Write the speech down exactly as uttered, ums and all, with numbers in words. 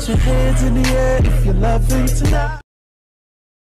Put your hands in the air if you're loving tonight.